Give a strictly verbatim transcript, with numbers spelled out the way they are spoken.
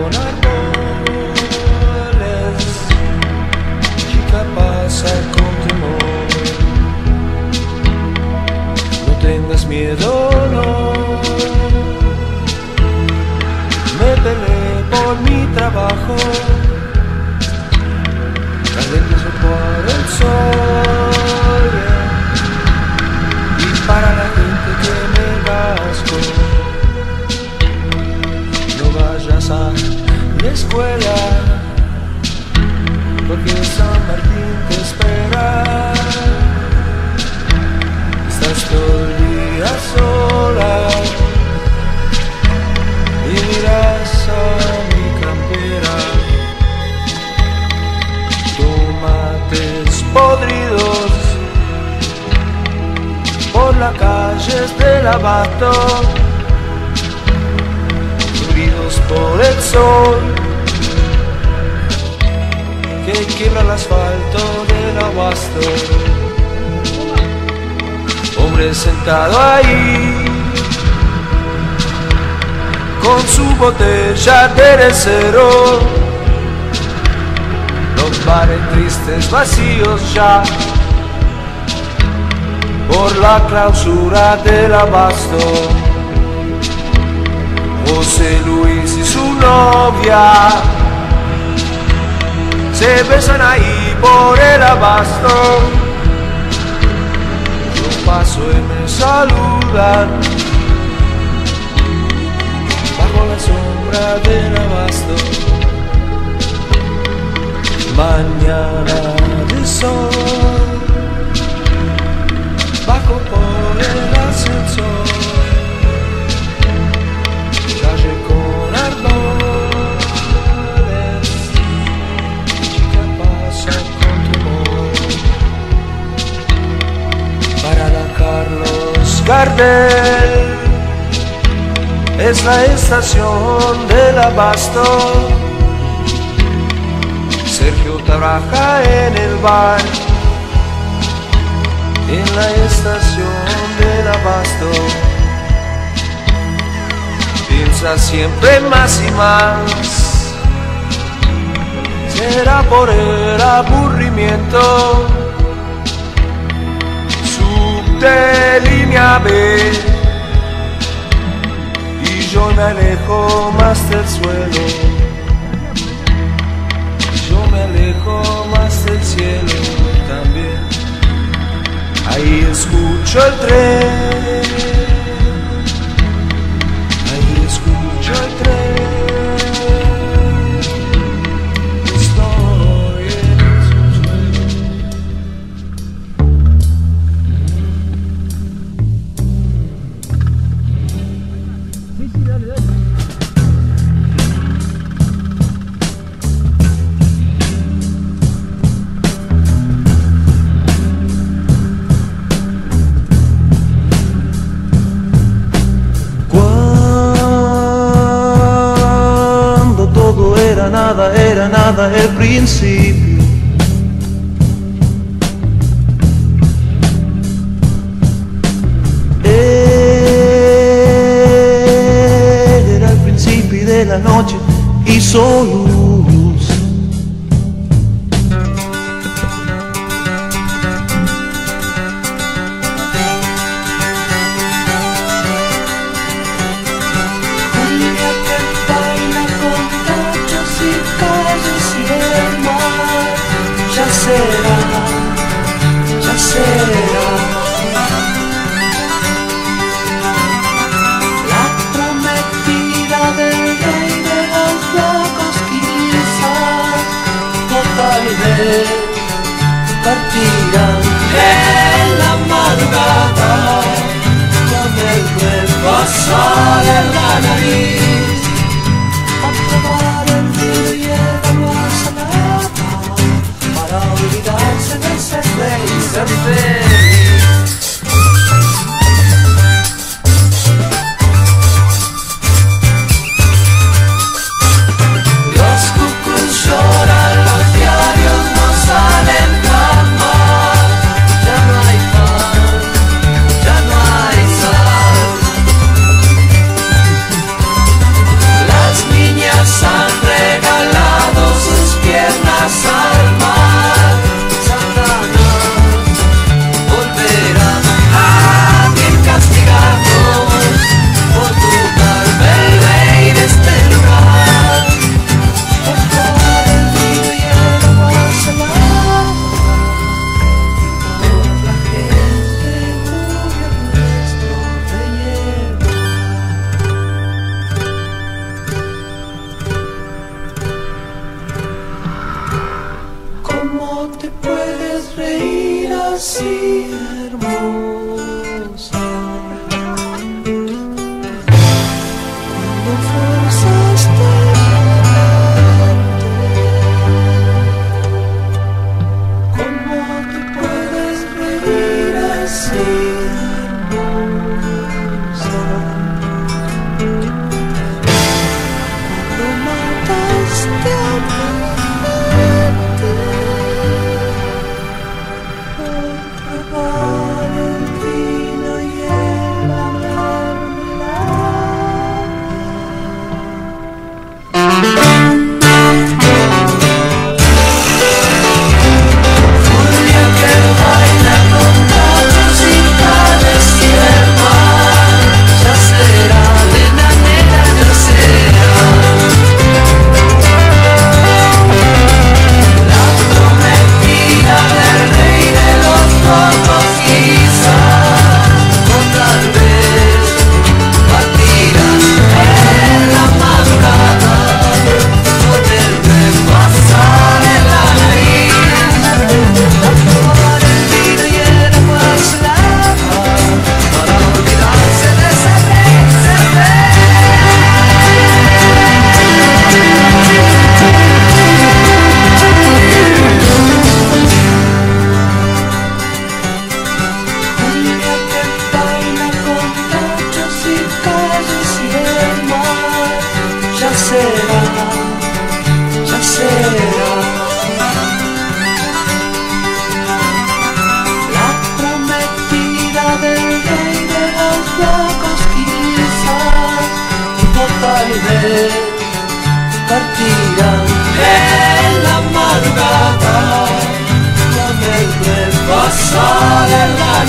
con árboles, chica pasa con temor. No tengas miedo, no. Me peleé por mi trabajo, talentoso por el sol, yeah. Y para la gente que me rasco, no vayas a la escuela, porque San Martín te espera. Estás todo el día sola y miras a mi campera. Tomates podridos por las calles del abasto, heridos por el sol que quiebra el asfalto del abasto. Hombre sentado ahí con su botella de cero, los bares tristes vacíos ya por la clausura del abasto. José Luis y su novia se besan ahí por el abasto. Yo paso y me saludan bajo la sombra del abasto. Mañana de sol, bajo por el ascensor, calle con árboles, chica pasa con temor. Para la Carlos Gardel es la estación del abasto. Sergio trabaja en el bar, en la estación del abasto. Piensa siempre más y más, será por el aburrimiento. Subte línea B y yo me alejo más del suelo. Yo me alejo más del cielo también. Ahí escucho el tren, ahí escucho el tren. Estoy en el subsuelo. Sí, sí, dale, dale. Nada era nada el principio. Era el principio de la noche y solo luz. Será, ya será la prometida del rey de los locos, quizás, o tal vez partirán en la madrugada con el cuerpo sol en la nariz a probar el vino y el agua salada, para olvidarse de ser rey y ser feliz. Los cucús lloran, los diarios no salen jamás. Ya no hay pan, ya no hay sal. así hermosa. Cuando forzaste mi mente, ¿cómo te puedes reír así hermosa? Cuando mataste a mi mente por probar el vino y el Julia que baila con gallos y cables y el mar, ya será nena, nena, ya será la prometida del rey de los locos, quizás, o tal vez partirán en la madrugada con el tren pasar en la nariz, a probar el vino y el agua salada para olvidarse de ese rey, ese rey. Julia que baila con gachos y calles y el mar, ya será, ya será la prometida del rey de los locos, quizás, o tal vez partirán en la madrugada con el nuevo sol en la